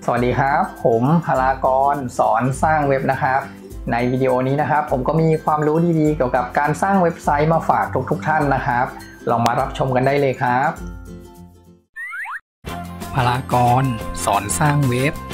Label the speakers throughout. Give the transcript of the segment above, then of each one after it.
Speaker 1: สวัสดีครับผมพลากรสอนสร้างเว็บนะครับในวิดีโอนี้นะครับผมก็มีความรู้ดีๆเกี่ยวกับการสร้างเว็บไซต์มาฝากทุกท่านนะครับลองมารับชมกันได้เลยครับ
Speaker 2: พลากรสอนสร้างเว็บ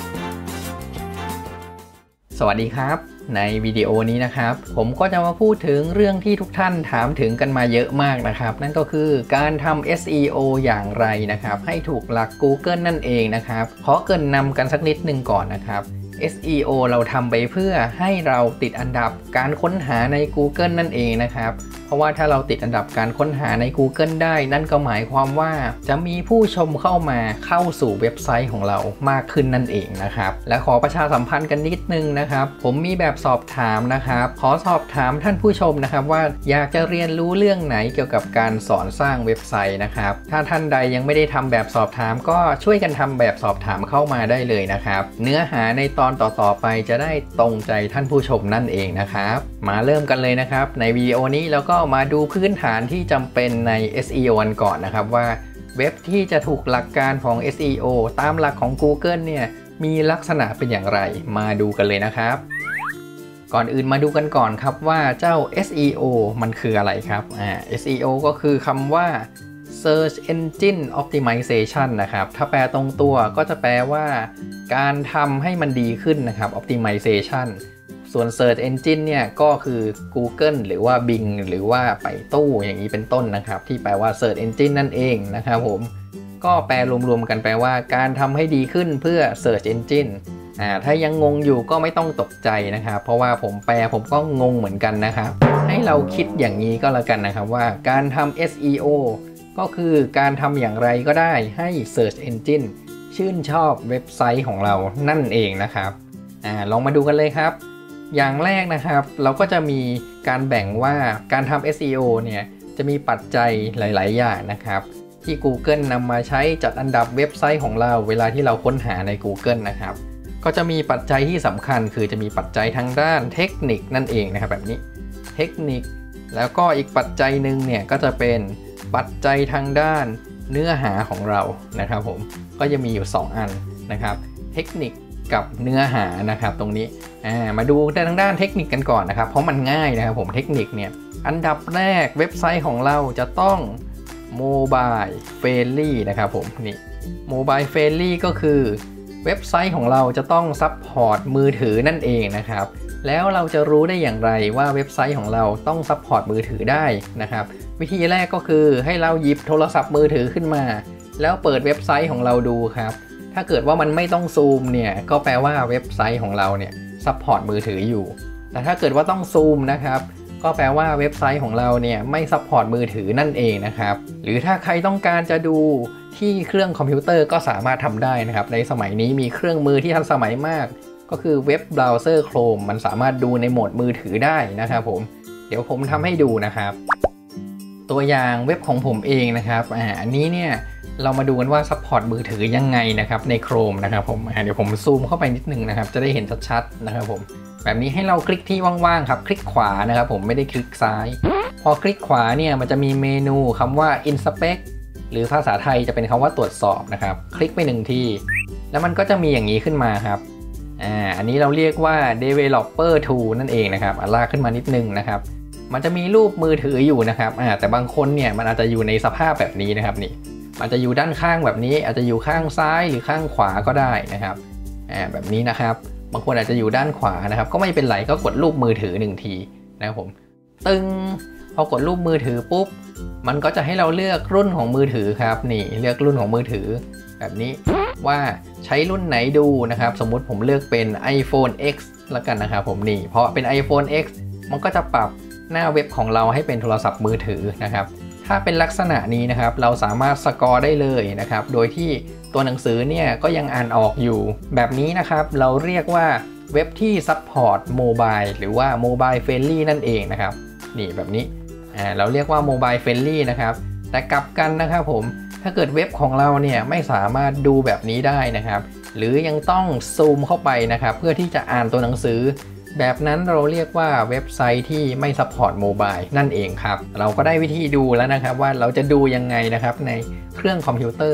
Speaker 1: สวัสดีครับในวิดีโอนี้นะครับผมก็จะมาพูดถึงเรื่องที่ทุกท่านถามถึงกันมาเยอะมากนะครับนั่นก็คือการทำ SEO อย่างไรนะครับให้ถูกหลัก Google นั่นเองนะครับขอเกริ่นนำกันสักนิดนึงก่อนนะครับ SEO เราทำไปเพื่อให้เราติดอันดับการค้นหาใน Google นั่นเองนะครับเพราะว่าถ้าเราติดอันดับการค้นหาใน Google ได้นั่นก็หมายความว่าจะมีผู้ชมเข้าสู่เว็บไซต์ของเรามากขึ้นนั่นเองนะครับและขอประชาสัมพันธ์กันนิดนึงนะครับผมมีแบบสอบถามนะครับขอสอบถามท่านผู้ชมนะครับว่าอยากจะเรียนรู้เรื่องไหนเกี่ยวกับการสอนสร้างเว็บไซต์นะครับถ้าท่านใดยังไม่ได้ทำแบบสอบถามก็ช่วยกันทำแบบสอบถามเข้ามาได้เลยนะครับเนื้อหาในตอนต่อไปจะได้ตรงใจท่านผู้ชมนั่นเองนะครับมาเริ่มกันเลยนะครับในวิดีโอนี้แล้วก็มาดูพื้นฐานที่จำเป็นใน SEO กันก่อนนะครับว่าเว็บที่จะถูกหลักการของ SEO ตามหลักของ Google เนี่ยมีลักษณะเป็นอย่างไรมาดูกันเลยนะครับก่อนอื่นมาดูกันก่อนครับว่าเจ้า SEO มันคืออะไรครับSEO ก็คือคำว่า Search Engine Optimization นะครับถ้าแปลตรงตัวก็จะแปลว่าการทำให้มันดีขึ้นนะครับ Optimization ส่วน Search Engine เนี่ยก็คือ Google หรือว่า Bing หรือว่าไปตู้อย่างนี้เป็นต้นนะครับที่แปลว่า Search Engine นั่นเองนะครับผมก็แปลรวมๆกันแปลว่าการทำให้ดีขึ้นเพื่อ Search Engine ถ้ายังงงอยู่ก็ไม่ต้องตกใจนะครับเพราะว่าผมก็งงเหมือนกันนะครับให้เราคิดอย่างนี้ก็แล้วกันนะครับว่าการทำ SEO ก็คือการทำอย่างไรก็ได้ให้ Search Engine ชื่นชอบเว็บไซต์ของเรานั่นเองนะครับลองมาดูกันเลยครับอย่างแรกนะครับเราก็จะมีการแบ่งว่าการทำ SEO เนี่ยจะมีปัจจัยหลายๆอย่างนะครับที่ Google นำมาใช้จัดอันดับเว็บไซต์ของเราเวลาที่เราค้นหาใน Google นะครับก็จะมีปัจจัยที่สำคัญคือจะมีปัจจัยทางด้านเทคนิคนั่นเองนะครับแบบนี้เทคนิคแล้วก็อีกปัจจัยหนึ่งเนี่ยก็จะเป็นปัจจัยทางด้านเนื้อหาของเรานะครับผมก็จะมีอยู่2อันนะครับเทคนิคกับเนื้อหานะครับตรงนี้มาดูทางด้านเทคนิคกันก่อนนะครับเพราะมันง่ายนะครับผมเทคนิคเนี่ยอันดับแรกเว็บไซต์ของเราจะต้องโมบายเฟรนลี่นะครับผมนี่โมบายเฟรนลี่ก็คือเว็บไซต์ของเราจะต้องซัพพอร์ตมือถือนั่นเองนะครับแล้วเราจะรู้ได้อย่างไรว่าเว็บไซต์ของเราต้องซัพพอร์ตมือถือได้นะครับวิธีแรกก็คือให้เราหยิบโทรศัพท์มือถือขึ้นมาแล้วเปิดเว็บไซต์ของเราดูครับถ้าเกิดว่ามันไม่ต้องซูมเนี่ยก็แปลว่าเว็บไซต์ของเราเนี่ยซัพพอร์ตมือถืออยู่แต่ถ้าเกิดว่าต้องซูมนะครับก็แปลว่าเว็บไซต์ของเราเนี่ยไม่ซัพพอร์ตมือถือนั่นเองนะครับหรือถ้าใครต้องการจะดูที่เครื่องคอมพิวเตอร์ก็สามารถทำได้นะครับในสมัยนี้มีเครื่องมือที่ทันสมัยมากก็คือเว็บเบราว์เซอร์ Chrome มันสามารถดูในโหมดมือถือได้นะครับผมเดี๋ยวผมทำให้ดูนะครับตัวอย่างเว็บของผมเองนะครับอันนี้เนี่ยเรามาดูกันว่าซัพพอร์ตมือถือยังไงนะครับใน Chrome นะครับผมเดี๋ยวผมซูมเข้าไปนิดนึงนะครับจะได้เห็นชัดๆนะครับผมแบบนี้ให้เราคลิกที่ว่างๆครับคลิกขวานะครับผมไม่ได้คลิกซ้ายพอคลิกขวาเนี่ยมันจะมีเมนูคำว่า Inspect หรือภาษาไทยจะเป็นคำว่าตรวจสอบนะครับคลิกไป1ทีแล้วมันก็จะมีอย่างนี้ขึ้นมาครับอันนี้เราเรียกว่า Developer Tool นั่นเองนะครับลากขึ้นมานิดนึงนะครับมันจะมีรูปมือถืออยู่นะครับแต่บางคนเนี่ยมันอาจจะอยู่ในสภาพแบบนี้นะครับนี่มันจะอยู่ด้านข้างแบบนี้อาจจะอยู่ข้างซ้ายหรือข้างขวาก็ได้นะครับแบบนี้นะครับบางคนอาจจะอยู่ด้านขวานะครับก็ไม่เป็นไรก็กดรูปมือถือ1ทีนะครับผมตึงพอกดรูปมือถือปุ๊บมันก็จะให้เราเลือกรุ่นของมือถือครับนี่เลือกรุ่นของมือถือแบบนี้ว่าใช้รุ่นไหนดูนะครับสมมุติผมเลือกเป็น iPhone X แล้วกันนะครับผมนี่เพราะเป็น iPhone X มันก็จะปรับหน้าเว็บของเราให้เป็นโทรศัพท์มือถือนะครับถ้าเป็นลักษณะนี้นะครับเราสามารถสกอร์ได้เลยนะครับโดยที่ตัวหนังสือเนี่ยก็ยังอ่านออกอยู่แบบนี้นะครับเราเรียกว่าเว็บที่ซัพพอร์ตโมบายหรือว่าโมบายเฟรนลี่นั่นเองนะครับนี่แบบนี้เราเรียกว่าโมบายเฟรนลี่นะครับแต่กลับกันนะครับผมถ้าเกิดเว็บของเราเนี่ยไม่สามารถดูแบบนี้ได้นะครับหรือยังต้องซูมเข้าไปนะครับเพื่อที่จะอ่านตัวหนังสือแบบนั้นเราเรียกว่าเว็บไซต์ที่ไม่ซัพพอร์ตโมบายนั่นเองครับเราก็ได้วิธีดูแล้วนะครับว่าเราจะดูยังไงนะครับในเครื่องคอมพิวเตอร์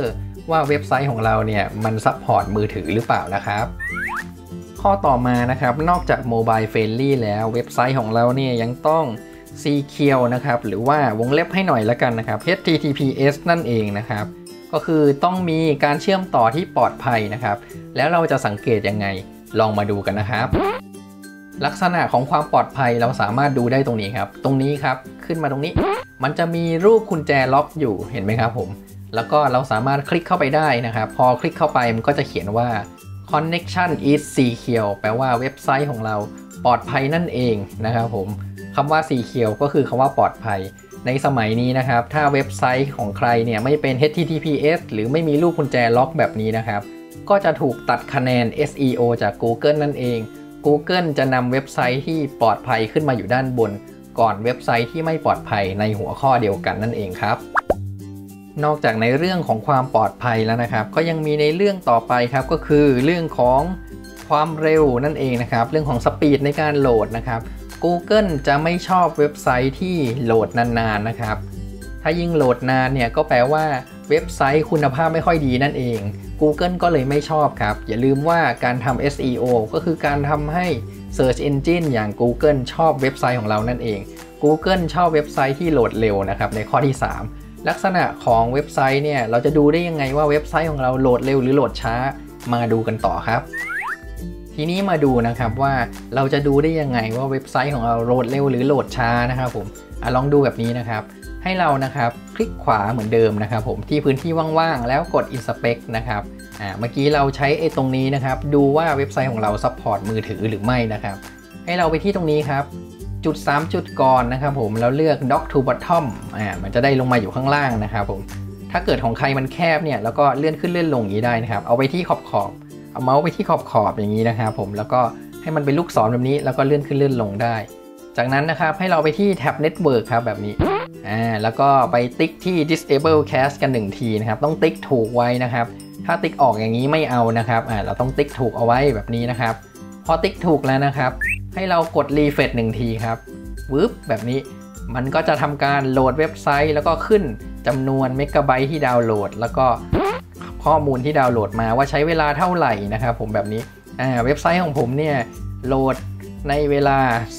Speaker 1: ว่าเว็บไซต์ของเราเนี่ยมันซัพพอร์ตมือถือหรือเปล่านะครับข้อต่อมานะครับนอกจาก Mobile Friendly แล้วเว็บไซต์ของเราเนี่ยยังต้อง Secure นะครับหรือว่าวงเล็บให้หน่อยละกันนะครับ HTTPS นั่นเองนะครับก็คือต้องมีการเชื่อมต่อที่ปลอดภัยนะครับแล้วเราจะสังเกตยังไงลองมาดูกันนะครับลักษณะของความปลอดภัยเราสามารถดูได้ตรงนี้ครับตรงนี้ครับขึ้นมาตรงนี้มันจะมีรูปกุญแจล็อกอยู่เห็นไหมครับผมแล้วก็เราสามารถคลิกเข้าไปได้นะครับพอคลิกเข้าไปมันก็จะเขียนว่า connection is secure แปลว่าเว็บไซต์ของเราปลอดภัยนั่นเองนะครับผมคำว่า secure ก็คือคำว่าปลอดภัยในสมัยนี้นะครับถ้าเว็บไซต์ของใครเนี่ยไม่เป็น HTTPS หรือไม่มีรูปกุญแจล็อกแบบนี้นะครับก็จะถูกตัดคะแนน SEO จาก Google นั่นเอง Google จะนำเว็บไซต์ที่ปลอดภัยขึ้นมาอยู่ด้านบนก่อนเว็บไซต์ที่ไม่ปลอดภัยในหัวข้อเดียวกันนั่นเองครับนอกจากในเรื่องของความปลอดภัยแล้วนะครับก็ยังมีในเรื่องต่อไปครับก็คือเรื่องของความเร็วนั่นเองนะครับเรื่องของสปีดในการโหลดนะครับ Google จะไม่ชอบเว็บไซต์ที่โหลดนานๆนะครับถ้ายิ่งโหลดนานเนี่ยก็แปลว่าเว็บไซต์คุณภาพไม่ค่อยดีนั่นเอง Google ก็เลยไม่ชอบครับอย่าลืมว่าการทำ SEO ก็คือการทำให้ Search Engine อย่าง Google ชอบเว็บไซต์ของเรานั่นเอง Google ชอบเว็บไซต์ที่โหลดเร็วนะครับในข้อที่ 3 ลักษณะของเว็บไซต์เนี่ยเราจะดูได้ยังไงว่าเว็บไซต์ของเราโหลดเร็วหรือโหลดช้ามาดูกันต่อครับทีนี้มาดูนะครับว่าเราจะดูได้ยังไงว่าเว็บไซต์ของเราโหลดเร็วหรือโหลดช้านะครับผมลองดูแบบนี้นะครับให้เรานะครับคลิกขวาเหมือนเดิมนะครับผมที่พื้นที่ว่างๆแล้วกด Inspect นะครับเมื่อกี้เราใช้ตรงนี้นะครับดูว่าเว็บไซต์ของเราซัพพอร์ตมือถือหรือไม่นะครับให้เราไปที่ตรงนี้ครับจุด3จุดก่อนนะครับผมแล้วเลือก Dock to Bottom มันจะได้ลงมาอยู่ข้างล่างนะครับผมถ้าเกิดของใครมันแคบเนี่ยแล้วก็เลื่อนขึ้นเลื่อนลงอย่างนี้ได้นะครับเอาไปที่ขอบเอาเมาส์ไปที่ขอบอย่างนี้นะครับผมแล้วก็ให้มันเป็นลูกศรแบบนี้แล้วก็เลื่อนขึ้นเลื่อนลงได้จากนั้นนะครับให้เราไปที่แท็บ Network ครับแบบนี้แล้วก็ไปติ๊กที่ Disable Cache กัน1ทีนะครับต้องติ๊กถูกไว้นะครับถ้าติ๊กออกอย่างนี้ไม่เอานะครับเราต้องติ๊กถูกเอาไว้แบบนี้นะครับพอติ๊กถูกแล้วนะครับให้เรากด Refresh 1ทีครับวืบแบบนี้มันก็จะทำการโหลดเว็บไซต์แล้วก็ขึ้นจำนวนเมกะไบต์ที่ดาวน์โหลดแล้วก็ข้อมูลที่ดาวน์โหลดมาว่าใช้เวลาเท่าไหร่นะครับผมแบบนี้เว็บไซต์ของผมเนี่ยโหลดในเวลา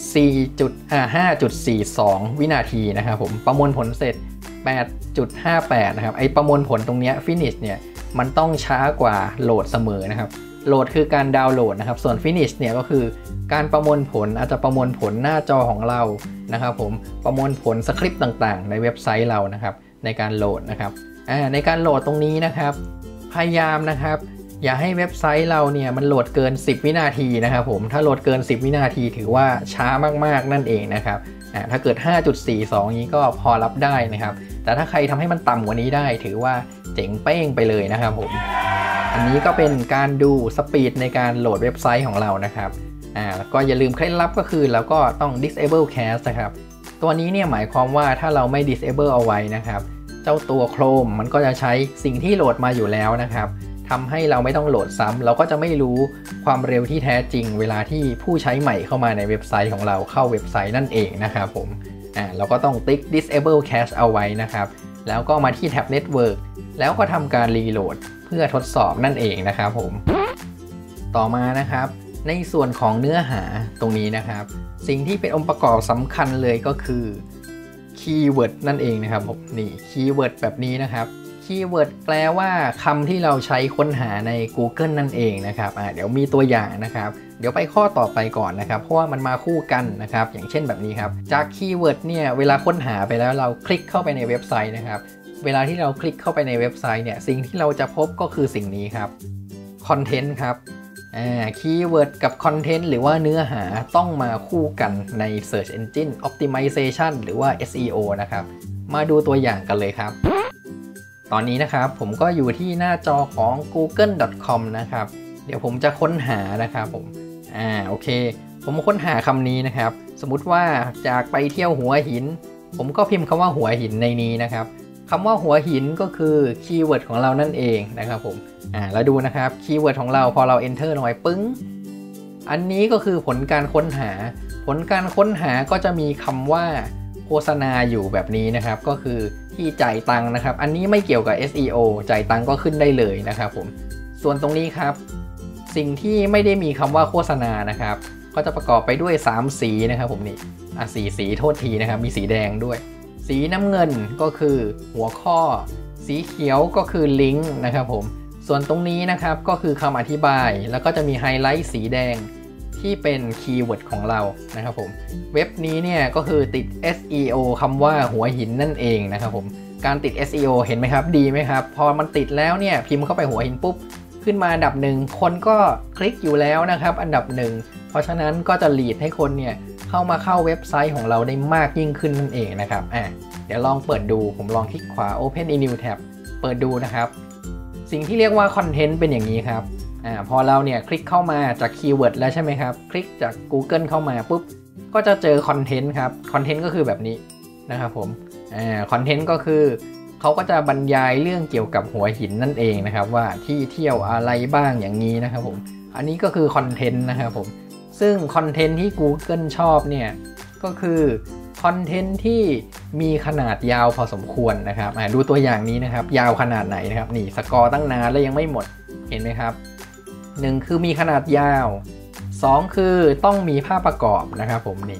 Speaker 1: 5.42 วินาทีนะครับผมประมวลผลเสร็จ 8.58 นะครับประมวลผลตรงนี้ Finish เนี่ยมันต้องช้ากว่าโหลดเสมอนะครับโหลดคือการดาวน์โหลดนะครับส่วน Finish เนี่ยก็คือการประมวลผลอาจจะประมวลผลหน้าจอของเรานะครับผมประมวลผลสคริปต์ต่างๆในเว็บไซต์เรานะครับในการโหลดนะครับในการโหลดตรงนี้นะครับพยายามนะครับอย่าให้เว็บไซต์เราเนี่ยมันโหลดเกิน10วินาทีนะครับผมถ้าโหลดเกิน10วินาทีถือว่าช้ามากๆนั่นเองนะครับถ้าเกิด 5.42 นี้ก็พอรับได้นะครับแต่ถ้าใครทำให้มันต่ำกว่านี้ได้ถือว่าเจ๋งเป้งไปเลยนะครับผมอันนี้ก็เป็นการดูสปีดในการโหลดเว็บไซต์ของเรานะครับแล้วก็อย่าลืมเคล็ดลับก็คือเราก็ต้อง disable cache นะครับตัวนี้เนี่ยหมายความว่าถ้าเราไม่ disable เอาไว้นะครับเจ้าตัว Chrome มันก็จะใช้สิ่งที่โหลดมาอยู่แล้วนะครับทำให้เราไม่ต้องโหลดซ้ำเราก็จะไม่รู้ความเร็วที่แท้จริงเวลาที่ผู้ใช้ใหม่เข้ามาในเว็บไซต์ของเราเข้าเว็บไซต์นั่นเองนะครับผมเราก็ต้องติ๊ก disable cache เอาไว้นะครับแล้วก็มาที่แท็บ network แล้วก็ทำการรีโหลดเพื่อทดสอบนั่นเองนะครับผมต่อมานะครับในส่วนของเนื้อหาตรงนี้นะครับสิ่งที่เป็นองค์ประกอบสำคัญเลยก็คือคีย์เวิร์ดนั่นเองนะครับผมนี่คีย์เวิร์ดแบบนี้นะครับคีย์เวิร์ดแปลว่าคำที่เราใช้ค้นหาใน Google นั่นเองนะครับเดี๋ยวมีตัวอย่างนะครับเดี๋ยวไปข้อต่อไปก่อนนะครับเพราะว่ามันมาคู่กันนะครับอย่างเช่นแบบนี้ครับจากคีย์เวิร์ดเนี่ยเวลาค้นหาไปแล้วเราคลิกเข้าไปในเว็บไซต์นะครับเวลาที่เราคลิกเข้าไปในเว็บไซต์เนี่ยสิ่งที่เราจะพบก็คือสิ่งนี้ครับคอนเทนต์ครับคีย์เวิร์ดกับคอนเทนต์หรือว่าเนื้อหาต้องมาคู่กันใน Search Engine Optimization หรือว่า SEO นะครับมาดูตัวอย่างกันเลยครับตอนนี้นะครับผมก็อยู่ที่หน้าจอของ google.com นะครับเดี๋ยวผมจะค้นหานะครับผมโอเคผมค้นหาคำนี้นะครับสมมุติว่าจากไปเที่ยวหัวหินผมก็พิมพ์คำว่าหัวหินในนี้นะครับคำว่าหัวหินก็คือคีย์เวิร์ดของเรานั่นเองนะครับผมแล้วดูนะครับคีย์เวิร์ดของเราพอเรา enter ลงไปปึ้งอันนี้ก็คือผลการค้นหาก็จะมีคำว่าโฆษณาอยู่แบบนี้นะครับก็คือที่จ่ายตังค์นะครับอันนี้ไม่เกี่ยวกับ SEO จ่ายตังค์ก็ขึ้นได้เลยนะครับผมส่วนตรงนี้ครับสิ่งที่ไม่ได้มีคำว่าโฆษณานะครับก็จะประกอบไปด้วย3สีนะครับผมนี่สีโทษทีนะครับมีสีแดงด้วยสีน้ำเงินก็คือหัวข้อสีเขียวก็คือลิงก์นะครับผมส่วนตรงนี้นะครับก็คือคำอธิบายแล้วก็จะมีไฮไลท์สีแดงที่เป็นคีย์เวิร์ดของเรานะครับผมเว็บนี้เนี่ยก็คือติด SEO คำว่าหัวหินนั่นเองนะครับผมการติด SEO เห็นไหมครับดีไหมครับพอมันติดแล้วเนี่ยพิมพ์เข้าไปหัวหินปุ๊บขึ้นมาอันดับหนึ่งคนก็คลิกอยู่แล้วนะครับอันดับหนึ่งเพราะฉะนั้นก็จะลีดให้คนเนี่ยเข้าเว็บไซต์ของเราได้มากยิ่งขึ้นนั่นเองนะครับเดี๋ยวลองเปิดดูผมลองคลิกขวา Open in New Tab เปิดดูนะครับสิ่งที่เรียกว่าคอนเทนต์เป็นอย่างนี้ครับพอเราเนี่ยคลิกเข้ามาจากคีย์เวิร์ดแล้วใช่ไหมครับคลิกจาก Google เข้ามาปุ๊บก็จะเจอคอนเทนต์ครับคอนเทนต์ก็คือแบบนี้นะครับผมคอนเทนต์ก็คือเขาก็จะบรรยายเรื่องเกี่ยวกับหัวหินนั่นเองนะครับว่าที่เที่ยวอะไรบ้างอย่างนี้นะครับผมอันนี้ก็คือคอนเทนต์นะครับผมซึ่งคอนเทนต์ที่ Google ชอบเนี่ยก็คือคอนเทนต์ที่มีขนาดยาวพอสมควรนะครับดูตัวอย่างนี้นะครับยาวขนาดไหนนะครับนี่สกอร์ตั้งนานแล้วยังไม่หมดเห็นไหมครับ1คือมีขนาดยาว2คือต้องมีภาพประกอบนะครับผมนี่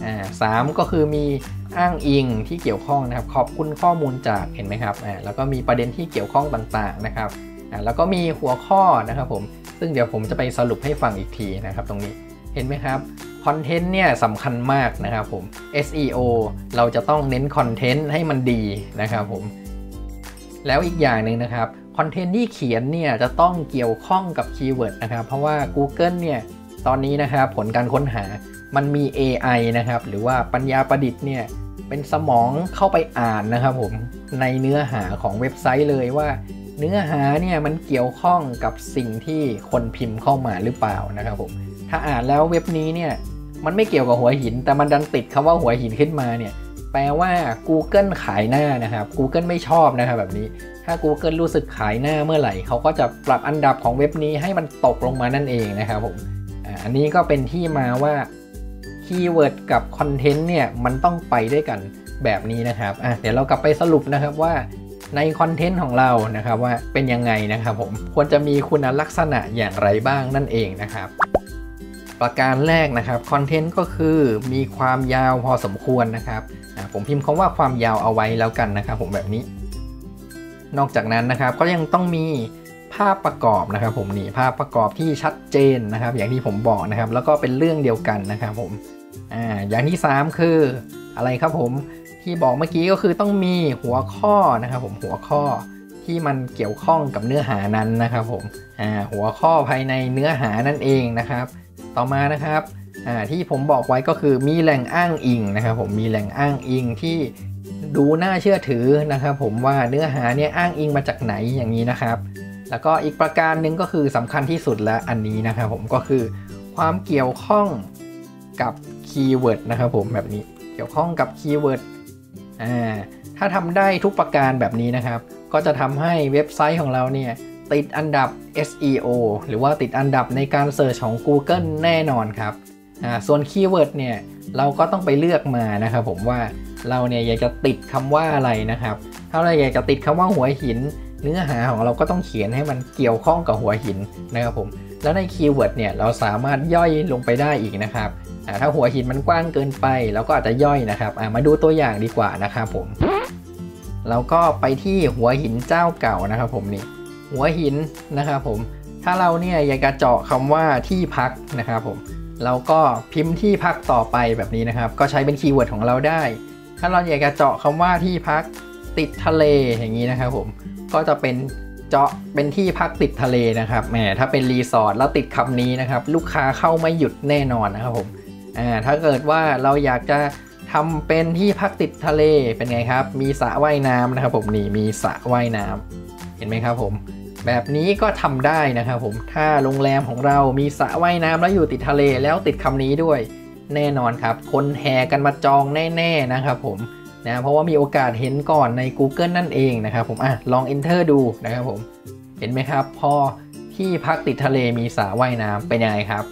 Speaker 1: 3ก็คือมีอ้างอิงที่เกี่ยวข้องนะครับขอบคุณข้อมูลจากเห็นไหมครับแล้วก็มีประเด็นที่เกี่ยวข้องต่างๆนะครับแล้วก็มีหัวข้อนะครับผมซึ่งเดี๋ยวผมจะไปสรุปให้ฟังอีกทีนะครับตรงนี้เห็นไหมครับคอนเทนต์เนี่ยสำคัญมากนะครับผม SEO เราจะต้องเน้นคอนเทนต์ให้มันดีนะครับผมแล้วอีกอย่างหนึ่งนะครับคอนเทนต์ที่เขียนเนี่ยจะต้องเกี่ยวข้องกับคีย์เวิร์ดนะครับเพราะว่า Google เนี่ยตอนนี้นะครับผลการค้นหามันมี AI นะครับหรือว่าปัญญาประดิษฐ์เนี่ยเป็นสมองเข้าไปอ่านนะครับผมในเนื้อหาของเว็บไซต์เลยว่าเนื้อหาเนี่ยมันเกี่ยวข้องกับสิ่งที่คนพิมพ์เข้ามาหรือเปล่านะครับผมถ้าอ่านแล้วเว็บนี้เนี่ยมันไม่เกี่ยวกับหัวหินแต่มันดันติดคำว่าหัวหินขึ้นมาเนี่ยแปลว่า Google ขายหน้านะครับ Google ไม่ชอบนะครับแบบนี้ถ้า Google รู้สึกขายหน้าเมื่อไหร่เขาก็จะปรับอันดับของเว็บนี้ให้มันตกลงมานั่นเองนะครับผมอันนี้ก็เป็นที่มาว่าคีย์เวิร์ดกับคอนเทนต์เนี่ยมันต้องไปด้วยกันแบบนี้นะครับเดี๋ยวเรากลับไปสรุปนะครับว่าในคอนเทนต์ของเรานะครับว่าเป็นยังไงนะครับผมควรจะมีคุณลักษณะอย่างไรบ้างนั่นเองนะครับประการแรกนะครับคอนเทนต์ก็คือมีความยาวพอสมควรนะครับผมพิมพ์คำว่าความยาวเอาไว้แล้วกันนะครับผมแบบนี้นอกจากนั้นนะครับก็ยังต้องมีภาพประกอบนะครับผมนี่ภาพประกอบที่ชัดเจนนะครับอย่างที่ผมบอกนะครับแล้วก็เป็นเรื่องเดียวกันนะครับผมอย่างที่3คืออะไรครับผมที่บอกเมื่อกี้ก็คือต้องมีหัวข้อนะครับผมหัวข้อที่มันเกี่ยวข้องกับเนื้อหานั้นนะครับผมหัวข้อภายในเนื้อหานั่นเองนะครับต่อมานะครับที่ผมบอกไว้ก็คือมีแหล่งอ้างอิงนะครับผมมีแหล่งอ้างอิงที่ดูน่าเชื่อถือนะครับผมว่าเนื้อหาเนี่ยอ้างอิงมาจากไหนอย่างนี้นะครับแล้วก็อีกประการหนึ่งก็คือสำคัญที่สุดและอันนี้นะครับผมก็คือความเกี่ยวข้องกับคีย์เวิร์ดนะครับผมแบบนี้เกี่ยวข้องกับคีย์เวิร์ดถ้าทำได้ทุกประการแบบนี้นะครับก็จะทำให้เว็บไซต์ของเราเนี่ยติดอันดับ SEO หรือว่าติดอันดับในการเสิร์ชของ Google แน่นอนครับส่วนคีย์เวิร์ดเนี่ยเราก็ต้องไปเลือกมานะครับผมว่าเราเนี่ยอยากจะติดคำว่าอะไรนะครับถ้าเราอยากจะติดคำว่าหัวหินเนื้อหาของเราก็ต้องเขียนให้มันเกี่ยวข้องกับหัวหินนะครับผมแล้วในคีย์เวิร์ดเนี่ยเราสามารถย่อยลงไปได้อีกนะครับถ้าหัวหินมันกว้างเกินไปเราก็อาจจะย่อยนะครับมาดูตัวอย่างดีกว่านะครับผมเราก็ไปที่หัวหินเจ้าเก่านะครับผมนี่หัวหินนะครับผมถ้าเราเนี่ยอยากจะเจาะคำว่าที่พักนะครับผมเราก็พิมพ์ที่พักต่อไปแบบนี้นะครับก็ใช้เป็นคีย์เวิร์ดของเราได้ถ้าเราอยากจะเจาะคำว่าที่พักติดทะเลอย่างนี้นะครับผมก็จะเป็นเจาะเป็นที่พักติดทะเลนะครับถ้าเป็นรีสอร์ทแล้วติดคำนี้นะครับลูกค้าเข้าไม่หยุดแน่นอนนะครับผมถ้าเกิดว่าเราอยากจะทำเป็นที่พักติดทะเลเป็นไงครับมีสระว่ายน้ำนะครับผมนี่มีสระว่ายน้ำเห็นไหมครับผมแบบนี้ก็ทำได้นะครับผมถ้าโรงแรมของเรามีสระว่ายน้ำแล้วอยู่ติดทะเลแล้วติดคำนี้ด้วยแน่นอนครับคนแห่กันมาจองแน่ๆนะครับผมเพราะว่ามีโอกาสเห็นก่อนใน Google นั่นเองนะครับผมลอง Enter ดูนะครับผมเห็นไหมครับพอที่พักติดทะเลมีสระว่ายน้ำเป็นยังไงครับ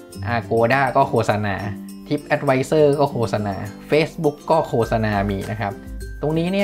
Speaker 1: Agoda ก็โฆษณา TripAdvisor ก็โฆษณา Facebook ก็โฆษณามีนะครับตรงนี้เนี่ย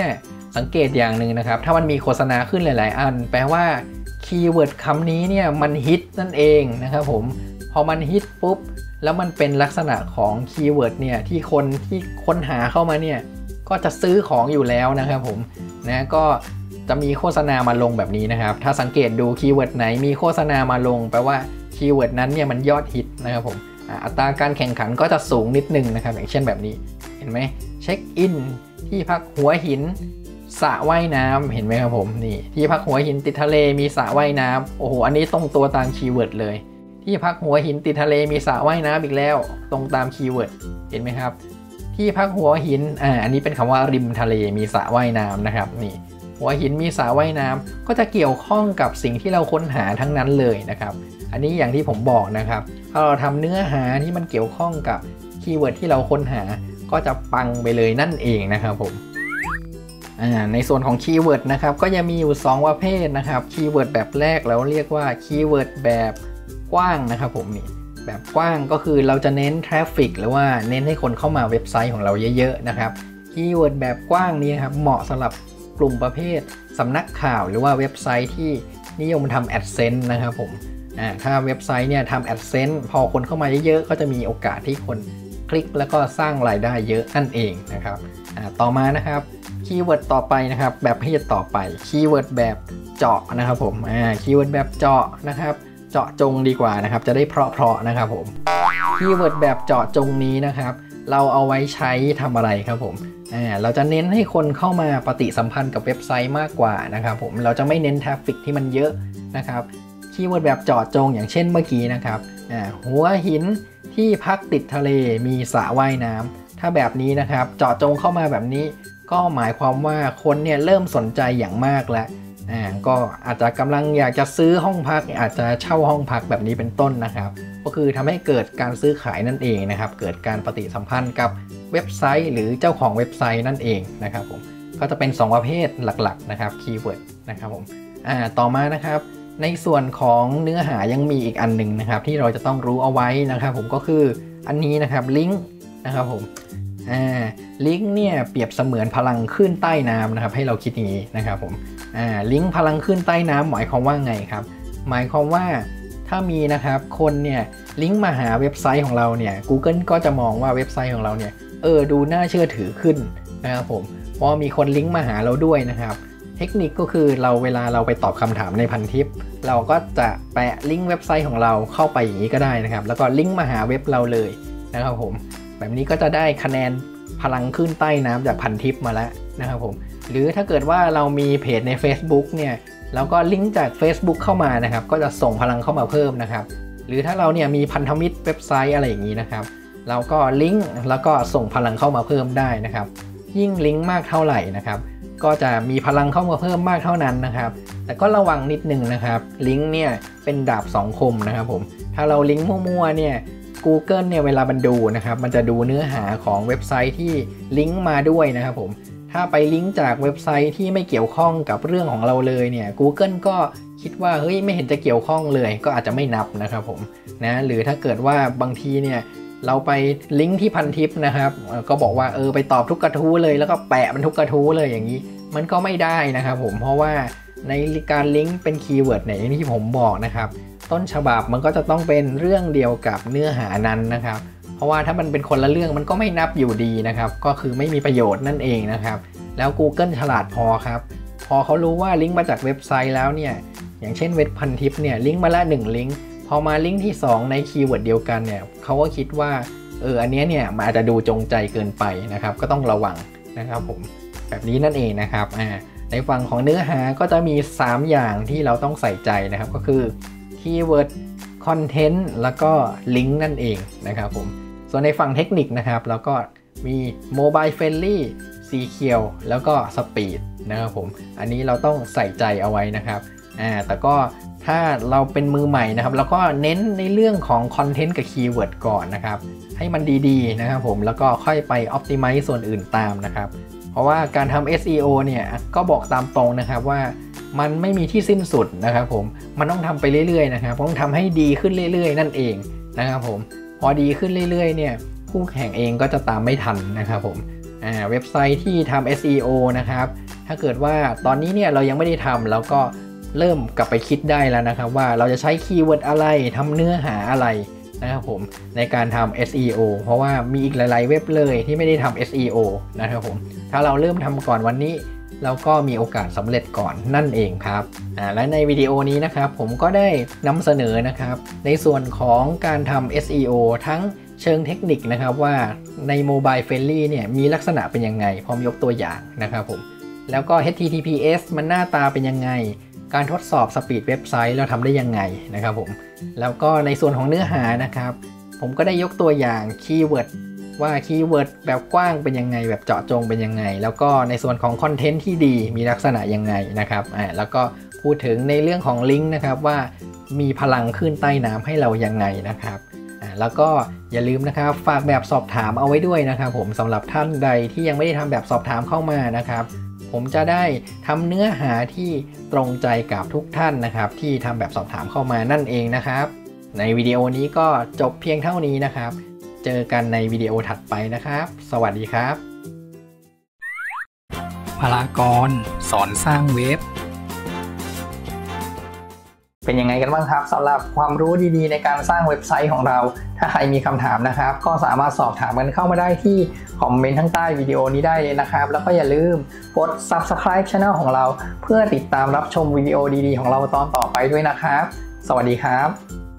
Speaker 1: สังเกตอย่างหนึ่งนะครับถ้ามันมีโฆษณาขึ้นหลายๆอันแปลว่าคีย์เวิร์ดคำนี้เนี่ยมันฮิตนั่นเองนะครับผมพอมันฮิตปุ๊บแล้วมันเป็นลักษณะของคีย์เวิร์ดเนี่ยที่คนที่ค้นหาเข้ามาเนี่ยก็จะซื้อของอยู่แล้วนะครับผมนะก็จะมีโฆษณามาลงแบบนี้นะครับถ้าสังเกตดูคีย์เวิร์ดไหนมีโฆษณามาลงแปลว่าคีย์เวิร์ดนั้นเนี่ยมันยอดฮิตนะครับผมอัตราการแข่งขันก็จะสูงนิดนึงนะครับอย่างเช่นแบบนี้เห็นไหมเช็คอินที่พักหัวหินสระว่ายน้ำเห็นไหมครับผมนี่ที่พักหัวหินติดทะเลมีสระว่ายน้ำโอ้โหอันนี้ตรงตัวตามคีย์เวิร์ดเลยที่พักหัวหินติดทะเลมีสระว่ายน้ำอีกแล้วตรงตามคีย์เวิร์ดเห็นไหมครับที่พักหัวหินอันนี้เป็นคำว่าริมทะเลมีสระว่ายน้ำนะครับนี่หัวหินมีสระว่ายน้ำก็จะเกี่ยวข้องกับสิ่งที่เราค้นหาทั้งนั้นเลยนะครับอันนี้อย่างที่ผมบอกนะครับถ้าเราทำเนื้อหาที่มันเกี่ยวข้องกับคีย์เวิร์ดที่เราค้นหาก็จะปังไปเลยนั่นเองนะครับผมในส่วนของคีย์เวิร์ดนะครับก็จะมีอยู่2ประเภทนะครับคีย์เวิร์ดแบบแรกเราเรียกว่าคีย์เวิร์ดแบบกว้างนะครับผมนี่แบบกว้างก็คือเราจะเน้นทราฟฟิกหรือว่าเน้นให้คนเข้ามาเว็บไซต์ของเราเยอะๆนะครับคีย์เวิร์ดแบบกว้างนี้ครับเหมาะสำหรับกลุ่มประเภทสำนักข่าวหรือว่าเว็บไซต์ที่นิยมทำแอดเซนส์นะครับผมถ้าเว็บไซต์เนี่ยทำแอดเซนส์พอคนเข้ามาเยอะๆก็จะมีโอกาสที่คนคลิกแล้วก็สร้างรายได้เยอะนั่นเองนะครับต่อมานะครับคีย์เวิร์ดต่อไปนะครับแบบประเภทต่อไปคีย์เวิร์ดแบบเจาะนะครับผมคีย์เวิร์ดแบบเจาะนะครับเจาะจงดีกว่านะครับจะได้เพราะๆนะครับผมคีย์เวิร์ดแบบเจาะจงนี้นะครับเราเอาไว้ใช้ทำอะไรครับผมเราจะเน้นให้คนเข้ามาปฏิสัมพันธ์กับเว็บไซต์มากกว่านะครับผมเราจะไม่เน้นทราฟฟิกที่มันเยอะนะครับคีย์เวิร์ดแบบเจาะจงอย่างเช่นเมื่อกี้นะครับหัวหินที่พักติดทะเลมีสระว่ายน้ำถ้าแบบนี้นะครับเจาะจงเข้ามาแบบนี้ก็หมายความว่าคนเนี่ยเริ่มสนใจอย่างมากแล้วก็อาจจะกำลังอยากจะซื้อห้องพักอาจจะเช่าห้องพักแบบนี้เป็นต้นนะครับก็คือทำให้เกิดการซื้อขายนั่นเองนะครับเกิดการปฏิสัมพันธ์กับเว็บไซต์หรือเจ้าของเว็บไซต์นั่นเองนะครับผมก็จะเป็น2ประเภทหลักๆนะครับคีย์เวิร์ดนะครับผมต่อมานะครับในส่วนของเนื้อหายังมีอีกอันหนึ่งนะครับที่เราจะต้องรู้เอาไว้นะครับผมก็คืออันนี้นะครับลิงก์นะครับผมลิงก์เนี่ยเปรียบเสมือนพลังคลื่นใต้น้ำนะครับให้เราคิดอย่างนี้นะครับผมลิงก์พลังคลื่นใต้น้ำหมายความว่าไงครับหมายความว่าถ้ามีนะครับคนเนี่ยลิงก์มาหาเว็บไซต์ของเราเนี่ย Google ก็จะมองว่าเว็บไซต์ของเราเนี่ยดูน่าเชื่อถือขึ้นนะครับผมเพราะมีคนลิงก์มาหาเราด้วยนะครับเทคนิคก็คือเวลาเราไปตอบคำถามในพันทิปเราก็จะแปะลิงก์เว็บไซต์ของเราเข้าไปอย่างนี้ก็ได้นะครับแล้วก็ลิงก์มาหาเว็บเราเลยนะครับผมแบบนี้ก็จะได้คะแนนพลังขึ้นใต้น้ำจากพันทิปมาแล้วนะครับผมหรือถ้าเกิดว่าเรามีเพจใน Facebook เนี่ยแล้วก็ลิงก์จาก Facebook เข้ามานะครับก็จะส่งพลังเข้ามาเพิ่มนะครับหรือถ้าเราเนี่ยมีพันธมิตรเว็บไซต์อะไรอย่างนี้นะครับเราก็ลิงก์แล้วก็ส่งพลังเข้ามาเพิ่มได้นะครับยิ่งลิงก์มากเท่าไหร่นะครับก็จะมีพลังเข้ามาเพิ่มมากเท่านั้นนะครับแต่ก็ระวังนิดนึงนะครับลิงก์เนี่ยเป็นดาบ2คมนะครับผมถ้าเราลิงก์มั่วๆเนี่ยGoogle เนี่ยเวลามันดูนะครับมันจะดูเนื้อหาของเว็บไซต์ที่ลิงก์มาด้วยนะครับผมถ้าไปลิงก์จากเว็บไซต์ที่ไม่เกี่ยวข้องกับเรื่องของเราเลยเนี่ย Google ก็คิดว่าเฮ้ยไม่เห็นจะเกี่ยวข้องเลยก็อาจจะไม่นับนะครับผมหรือถ้าเกิดว่าบางทีเนี่ยเราไปลิงก์ที่พันทิปนะครับก็บอกว่าไปตอบทุกกระทู้เลยแล้วก็แปะมันทุกกระทู้เลยอย่างนี้มันก็ไม่ได้นะครับผมเพราะว่าในการลิงก์เป็นคีย์เวิร์ดเนี่ยอย่างที่ผมบอกนะครับต้นฉบับมันก็จะต้องเป็นเรื่องเดียวกับเนื้อหานั้นนะครับเพราะว่าถ้ามันเป็นคนละเรื่องมันก็ไม่นับอยู่ดีนะครับก็คือไม่มีประโยชน์นั่นเองนะครับแล้ว Google ฉลาดพอครับพอเขารู้ว่าลิงก์มาจากเว็บไซต์แล้วเนี่ยอย่างเช่นเว็บพันทิปเนี่ยลิงก์มาละ1ลิงก์พอมาลิงก์ที่2ในคีย์เวิร์ดเดียวกันเนี่ยเขาก็คิดว่าอันนี้เนี่ยมันอาจจะดูจงใจเกินไปนะครับก็ต้องระวังนะครับผมแบบนี้นั่นเองนะครับในฝั่งของเนื้อหาก็จะมี3อย่างที่เราต้องใส่ใจนะครับก็คือคีย์เวิร์ดคอนเทนต์แล้วก็ลิงก์นั่นเองนะครับผมส่วนในฝั่งเทคนิคนะครับแล้วก็มีโมบายเฟรนลี่สีเขียวแล้วก็สปีดนะครับผมอันนี้เราต้องใส่ใจเอาไว้นะครับแต่ก็ถ้าเราเป็นมือใหม่นะครับเราก็เน้นในเรื่องของคอนเทนต์กับคีย์เวิร์ดก่อนนะครับให้มันดีๆนะครับผมแล้วก็ค่อยไป Optimize ส่วนอื่นตามนะครับเพราะว่าการทำ SEO เนี่ยก็บอกตามตรงนะครับว่ามันไม่มีที่สิ้นสุดนะครับผมมันต้องทำไปเรื่อยๆนะครับต้องทำให้ดีขึ้นเรื่อยๆนั่นเองนะครับผมพอดีขึ้นเรื่อยๆเนี่ยคู่แข่งเองก็จะตามไม่ทันนะครับผมเว็บไซต์ที่ทำ SEO นะครับถ้าเกิดว่าตอนนี้เนี่ยเรายังไม่ได้ทำแล้วก็เริ่มกลับไปคิดได้แล้วนะครับว่าเราจะใช้คีย์เวิร์ดอะไรทำเนื้อหาอะไรนะครับผมในการทำ SEO เพราะว่ามีอีกหลายๆเว็บเลยที่ไม่ได้ทำ SEO นะครับผมถ้าเราเริ่มทำก่อนวันนี้เราก็มีโอกาสสำเร็จก่อนนั่นเองครับและในวิดีโอนี้นะครับผมก็ได้นำเสนอนะครับในส่วนของการทำ SEO ทั้งเชิงเทคนิคนะครับว่าใน Mobile Friendly เนี่ยมีลักษณะเป็นยังไงพร้อมยกตัวอย่างนะครับผมแล้วก็ HTTPS มันหน้าตาเป็นยังไงการทดสอบสปีดเว็บไซต์เราทำได้ยังไงนะครับผมแล้วก็ในส่วนของเนื้อหานะครับผมก็ได้ยกตัวอย่างคีย์เวิร์ดว่าคีย์เวิร์ดแบบกว้างเป็นยังไงแบบเจาะจงเป็นยังไงแล้วก็ในส่วนของคอนเทนต์ที่ดีมีลักษณะยังไงนะครับแล้วก็พูดถึงในเรื่องของลิงก์นะครับว่ามีพลังขึ้นใต้น้ำให้เรายังไงนะครับแล้วก็อย่าลืมนะครับฝากแบบสอบถามเอาไว้ด้วยนะครับผมสำหรับท่านใดที่ยังไม่ได้ทำแบบสอบถามเข้ามานะครับผมจะได้ทำเนื้อหาที่ตรงใจกับทุกท่านนะครับที่ทำแบบสอบถามเข้ามานั่นเองนะครับในวิดีโอนี้ก็จบเพียงเท่านี้นะครับเจอกันในวิดีโอถัดไปนะครับสวัสดีครับ
Speaker 2: พลากรสอนสร้างเว็บ
Speaker 1: เป็นยังไงกันบ้างครับสำหรับความรู้ดีๆในการสร้างเว็บไซต์ของเราถ้าใครมีคำถามนะครับก็สามารถสอบถามกันเข้ามาได้ที่คอมเมนต์ข้างใต้วิดีโอนี้ได้เลยนะครับแล้วก็อย่าลืมกด Subscribe Channel ของเราเพื่อติดตามรับชมวิดีโอดีๆของเราตอนต่อไปด้วยนะครับสวัสดีครับ